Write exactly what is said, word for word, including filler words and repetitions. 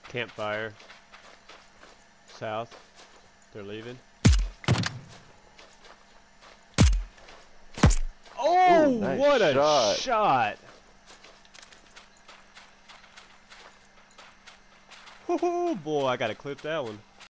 Campfire. South. They're leaving. Oh, Ooh, nice what a shot. shot! Oh boy, I gotta clip that one.